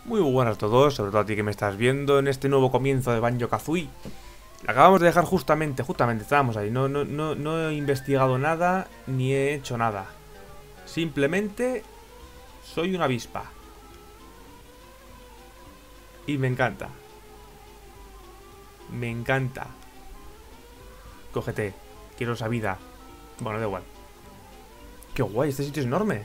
Muy buenas a todos, sobre todo a ti que me estás viendo en este nuevo comienzo de Banjo-Kazooie. Acabamos de dejar justamente, estábamos ahí. No he investigado nada, ni he hecho nada. Simplemente soy una avispa. Y me encanta. Me encanta. Cógete, quiero esa vida. Bueno, da igual. Qué guay, este sitio es enorme.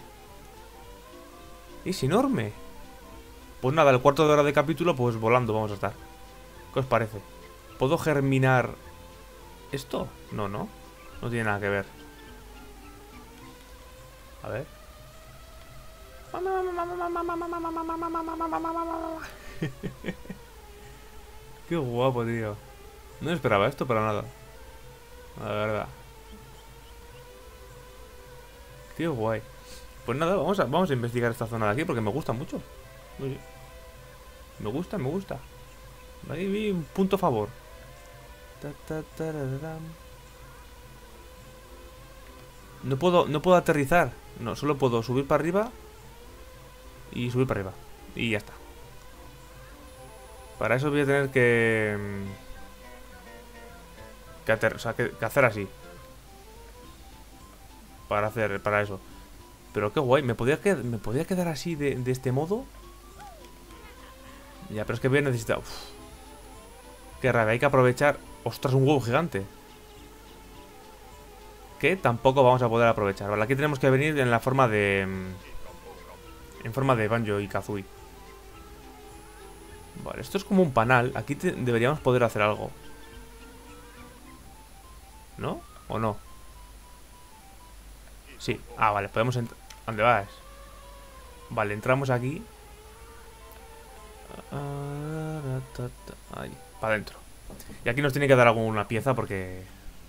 Es enorme. Pues nada, el cuarto de hora de capítulo, pues volando vamos a estar. ¿Qué os parece? ¿Puedo germinar esto? No, no. No tiene nada que ver. A ver. Qué guapo, tío. No esperaba esto para nada. La verdad. Qué guay. Pues nada, vamos a investigar esta zona de aquí porque me gusta mucho. Oye, me gusta, me gusta. Ahí vi un punto a favor. No puedo aterrizar. No, solo puedo subir para arriba y subir para arriba. Y ya está. Para eso voy a tener que hacer así. Para eso. Pero qué guay, me podía quedar así de este modo. Ya, pero es que voy a necesitar. Uf, qué rabia, hay que aprovechar. Ostras, un huevo gigante. Que tampoco vamos a poder aprovechar. Vale, aquí tenemos que venir en la forma de. En forma de Banjo y Kazooie. Vale, esto es como un panal. Aquí deberíamos poder hacer algo. ¿No? ¿O no? Sí. Ah, vale, podemos entrar. ¿Dónde vas? Vale, entramos aquí. Ahí, para adentro. Y aquí nos tiene que dar alguna pieza porque...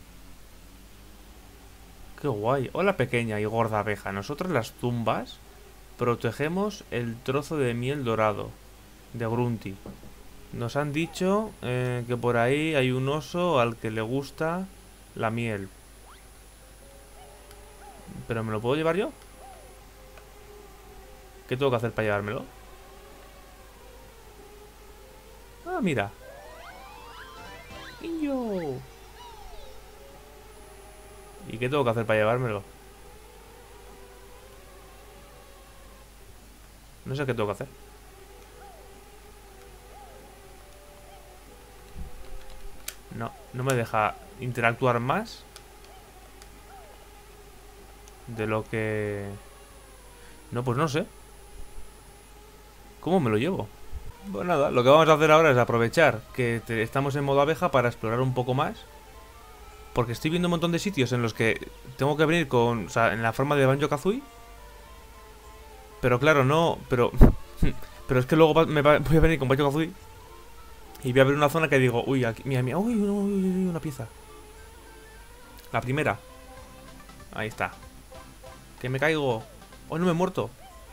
Qué guay. Hola, pequeña y gorda abeja. Nosotros las tumbas protegemos el trozo de miel dorado de Grunty. Nos han dicho que por ahí hay un oso al que le gusta la miel. ¿Pero me lo puedo llevar yo? ¿Qué tengo que hacer para llevármelo? Ah, mira. ¡Niño! ¿Y qué tengo que hacer para llevármelo? No sé qué tengo que hacer. No me deja interactuar más de lo que... No, pues no sé. ¿Cómo me lo llevo? Pues nada, lo que vamos a hacer ahora es aprovechar que estamos en modo abeja para explorar un poco más. Porque estoy viendo un montón de sitios en los que tengo que venir con... O sea, en la forma de Banjo-Kazooie. Pero claro, no... Pero... Pero es que luego voy a venir con Banjo-Kazooie y voy a ver una zona que digo... Uy, aquí... Mira, mira... Uy, una pieza. La primera. Ahí está. Que me caigo. Oh, no me he muerto.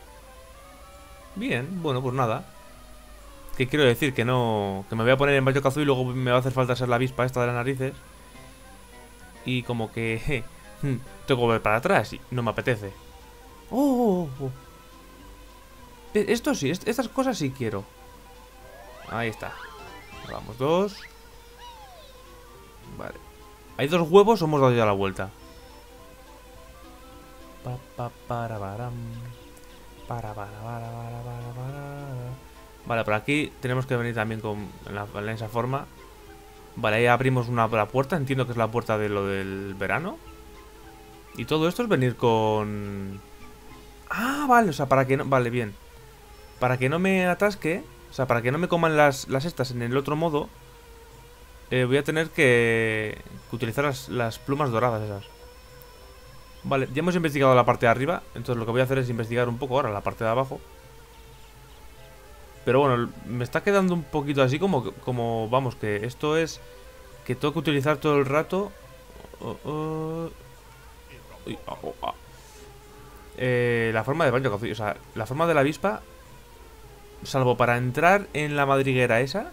Bien, bueno, pues nada. Que quiero decir que no... Que me voy a poner en Banjo-Kazooie y luego me va a hacer falta ser la avispa esta de las narices. Y como que... tengo que volver para atrás y no me apetece. Oh. Esto sí, estas cosas sí quiero. Ahí está. Vamos, dos. Vale. Hay dos huevos o hemos dado ya la vuelta. Vale, por aquí tenemos que venir también en esa forma. Vale, ahí abrimos la puerta. Entiendo que es la puerta de lo del verano. Y todo esto es venir con... Ah, vale, o sea, para que no... Vale, bien. Para que no me atasque, o sea, para que no me coman las estas en el otro modo, voy a tener que utilizar las plumas doradas esas. Vale, ya hemos investigado la parte de arriba, entonces lo que voy a hacer es investigar un poco ahora la parte de abajo. Pero bueno, me está quedando un poquito así como vamos, que esto es... Que tengo que utilizar todo el rato... la forma de Banjo-Kazooie, o sea, la forma de la avispa... Salvo para entrar en la madriguera esa,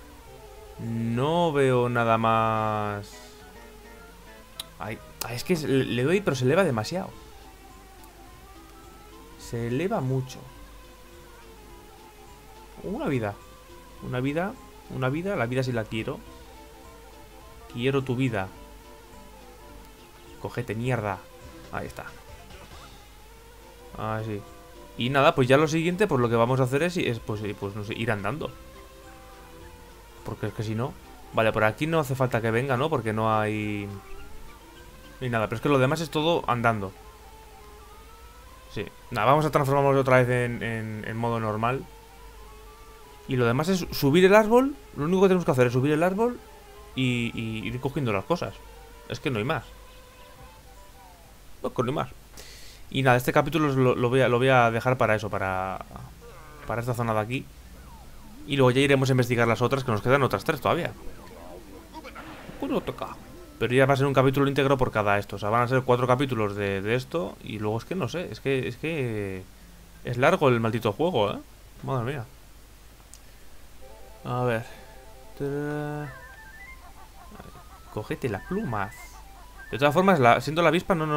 no veo nada más. Ay, es que le doy, pero se eleva demasiado. Se eleva mucho. Una vida. Una vida. Una vida. La vida sí la quiero. Quiero tu vida. Cogete, mierda. Ahí está. Así. Y nada, pues ya lo siguiente, pues lo que vamos a hacer es pues no sé, ir andando. Porque es que si no... Vale, por aquí no hace falta que venga, ¿no? Porque no hay... Ni nada, pero es que lo demás es todo andando. Sí. Nada, vamos a transformarnos otra vez en modo normal. Y lo demás es subir el árbol. Lo único que tenemos que hacer es subir el árbol y ir cogiendo las cosas. Es que no hay más. No, no hay más. Y nada, este capítulo lo voy a dejar para eso, para esta zona de aquí. Y luego ya iremos a investigar las otras, que nos quedan otras 3 todavía. Pero ya va a ser un capítulo íntegro por cada esto. O sea, van a ser 4 capítulos de esto. Y luego es que no sé, es que es largo el maldito juego, ¿eh? Madre mía. A ver. Cogete las plumas. De todas formas, siendo la avispa no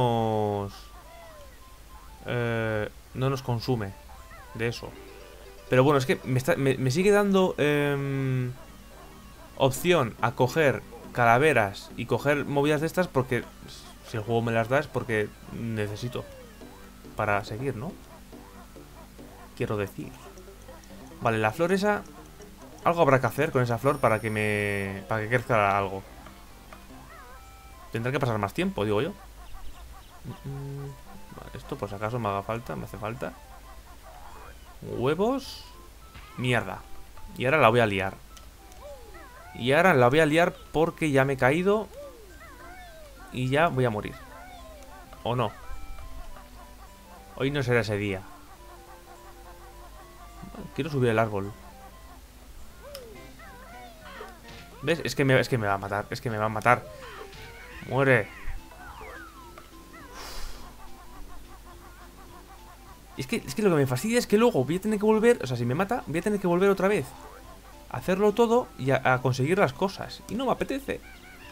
nos consume de eso. Pero bueno, es que me sigue dando opción a coger calaveras y coger movidas de estas porque si el juego me las da es porque necesito para seguir, ¿no? Quiero decir. Vale, la flor esa... Algo habrá que hacer con esa flor para que crezca algo. Tendrá que pasar más tiempo, digo yo. Vale, esto por si acaso me hace falta. Huevos. Mierda. Y ahora la voy a liar. Y ahora la voy a liar porque ya me he caído. Y ya voy a morir. ¿O no? Hoy no será ese día. Quiero subir el árbol. ¿Ves? Es que me va a matar. Es que me va a matar. Muere. Es que lo que me fastidia es que luego voy a tener que volver. O sea, si me mata, voy a tener que volver otra vez a hacerlo todo y a conseguir las cosas. Y no me apetece.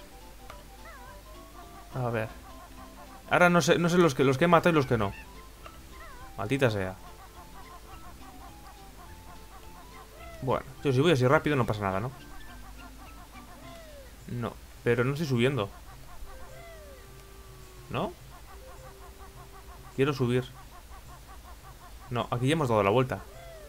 A ver. Ahora no sé los que he matado y los que no. Maldita sea. Bueno, yo si voy así rápido no pasa nada, ¿no? No, pero no estoy subiendo. ¿No? Quiero subir. No, aquí ya hemos dado la vuelta.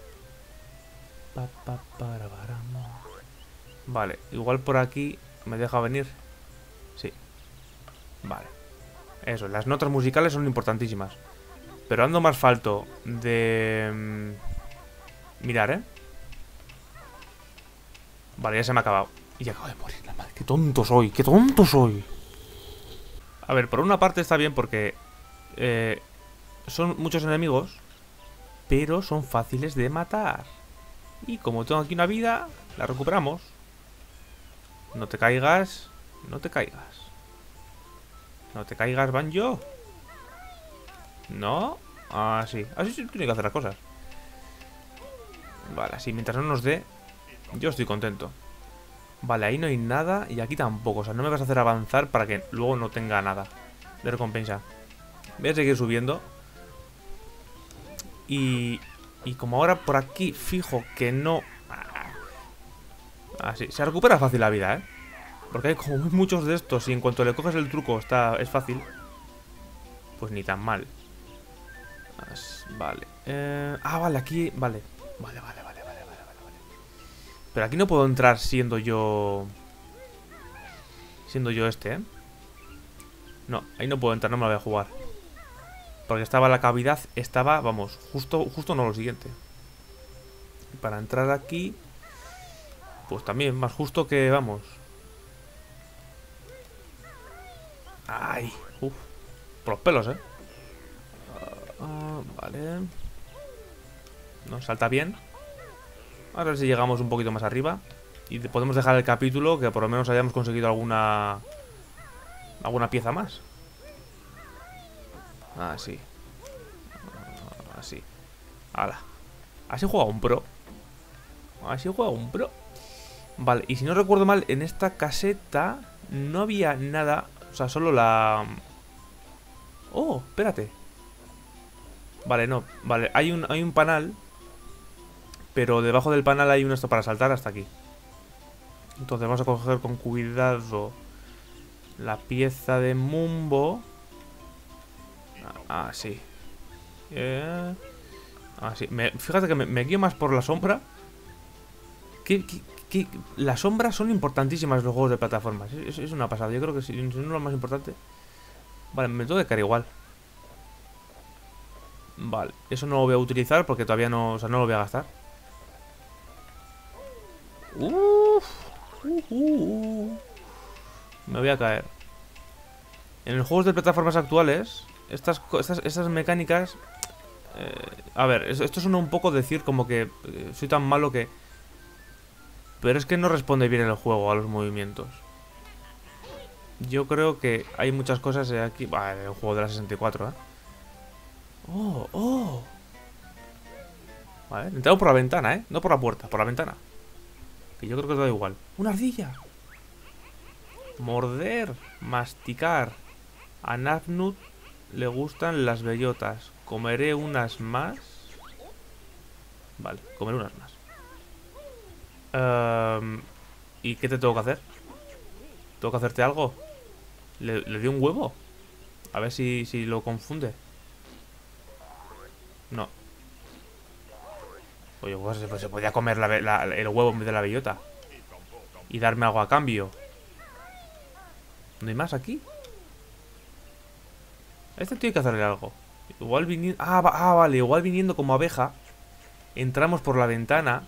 Vale, igual por aquí me deja venir. Sí. Vale. Eso, las notas musicales son importantísimas. Pero ando más falto de... mirar, ¿eh? Vale, ya se me ha acabado. Y ya acabo de morir, la madre. ¡Qué tonto soy! ¡Qué tonto soy! A ver, por una parte está bien porque... son muchos enemigos, pero son fáciles de matar. Y como tengo aquí una vida, la recuperamos. No te caigas. No te caigas. No te caigas, Banjo. No. Ah, sí. Así sí tiene que hacer las cosas. Vale, así mientras no nos dé, yo estoy contento. Vale, ahí no hay nada y aquí tampoco. O sea, no me vas a hacer avanzar para que luego no tenga nada de recompensa. Voy a seguir subiendo. Y como ahora por aquí fijo que no... Así, se recupera fácil la vida, ¿eh? Porque hay como muchos de estos y en cuanto le coges el truco es fácil. Pues ni tan mal. Vale. Vale, aquí... Vale. Vale. Pero aquí no puedo entrar siendo yo... este, ¿eh? No, ahí no puedo entrar, no me la voy a jugar. Porque estaba la cavidad, estaba, vamos, justo no lo siguiente. Y para entrar aquí, pues también, más justo que, vamos. Ay, por los pelos, vale. No, salta bien. A ver si llegamos un poquito más arriba. Y podemos dejar el capítulo, que por lo menos hayamos conseguido alguna pieza más. Así. Así. Hala. Así juega un pro. Así juega un pro. Vale, y si no recuerdo mal, en esta caseta no había nada. O sea, solo la... Oh, espérate. Vale, no. Vale, hay un panal. pero debajo del panel hay uno esto para saltar hasta aquí. Entonces vamos a coger con cuidado la pieza de Mumbo. Así. Así. Fíjate que me guío más por la sombra. Las sombras son importantísimas en los juegos de plataformas. Es una pasada. Yo creo que si no es lo más importante. Vale, me tengo que caer igual. Vale, eso no lo voy a utilizar porque todavía no, o sea, no lo voy a gastar. Me voy a caer. En los juegos de plataformas actuales, estas mecánicas... a ver, esto suena un poco decir como que soy tan malo que... Pero es que no responde bien el juego a los movimientos. Yo creo que hay muchas cosas aquí... Vale, el juego de la 64, ¿eh? ¡Oh! Vale, entramos por la ventana, ¿eh? No por la puerta, por la ventana. Que yo creo que os da igual. ¡Una ardilla! Morder, masticar. A Nafnut le gustan las bellotas. Comeré unas más. Vale, comeré unas más. ¿Y qué te tengo que hacer? ¿Tengo que hacerte algo? ¿Le di un huevo? A ver si lo confunde. No. Oye, pues se podía comer el huevo en vez de la bellota. Y darme algo a cambio. ¿No hay más aquí? A este tiene que hacerle algo. Igual viniendo... vale, igual viniendo como abeja. Entramos por la ventana.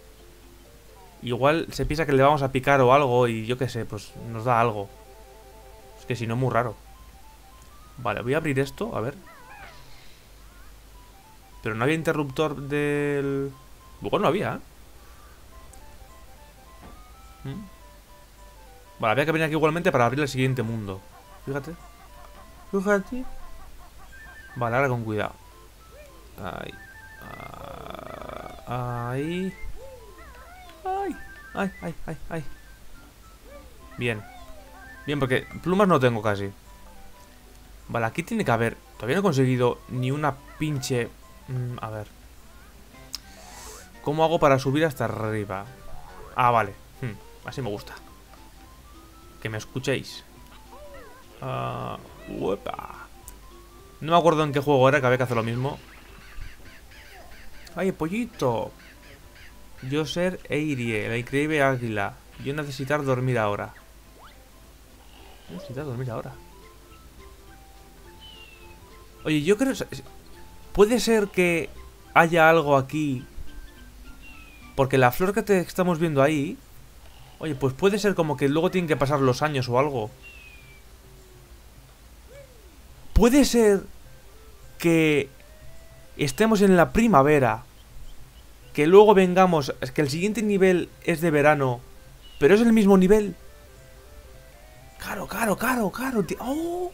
Igual se piensa que le vamos a picar o algo. Y yo qué sé, pues nos da algo. Es que si no es muy raro. Vale, voy a abrir esto, a ver. Pero no había interruptor del... Luego no había, ¿eh? Vale, había que venir aquí igualmente para abrir el siguiente mundo. Fíjate. Fíjate. Vale, ahora con cuidado. Ahí. Ahí. Ay. Bien. Bien, porque plumas no tengo casi. Vale, aquí tiene que haber... Todavía no he conseguido ni una pinche... a ver. ¿Cómo hago para subir hasta arriba? Ah, vale. Así me gusta. Que me escuchéis. Uepa. No me acuerdo en qué juego era que había que hacer lo mismo. ¡Ay, pollito! Yo ser Eirie, la increíble águila. Yo necesitar dormir ahora. Oye, yo creo... Puede ser que haya algo aquí. Porque la flor que estamos viendo ahí... Oye, pues puede ser como que luego tienen que pasar los años o algo. Puede ser que estemos en la primavera, que luego vengamos, es que el siguiente nivel es de verano, pero es el mismo nivel. Claro, tío. ¡Oh!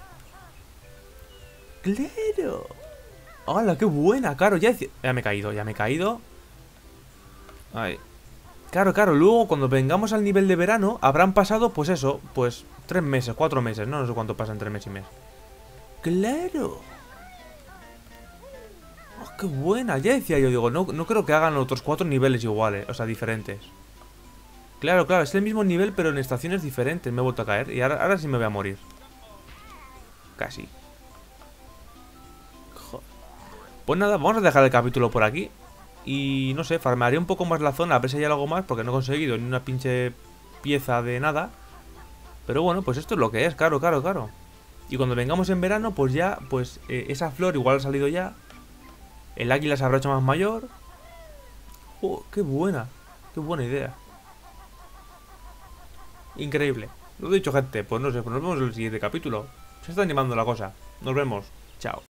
¡Claro! ¡Hala, qué buena! Claro, ya me he caído. Ay. Claro, luego cuando vengamos al nivel de verano, habrán pasado, pues eso, pues 3 meses, 4 meses, no sé cuánto pasa entre mes y mes. ¡Claro! ¡Oh, qué buena! Ya decía yo, digo, no creo que hagan otros 4 niveles iguales, o sea, diferentes. Claro, es el mismo nivel, pero en estaciones diferentes. Me he vuelto a caer y ahora sí me voy a morir. Casi. Joder. Pues nada, vamos a dejar el capítulo por aquí. Y no sé, farmearé un poco más la zona, a ver si hay algo más, porque no he conseguido ni una pinche pieza de nada. Pero bueno, pues esto es lo que es, claro. Y cuando vengamos en verano, pues ya, pues esa flor igual ha salido ya. El águila se habrá hecho más mayor. Oh, qué buena idea. Increíble. Lo he dicho, gente, pues no sé, pues nos vemos en el siguiente capítulo. Se está animando la cosa. Nos vemos. Chao.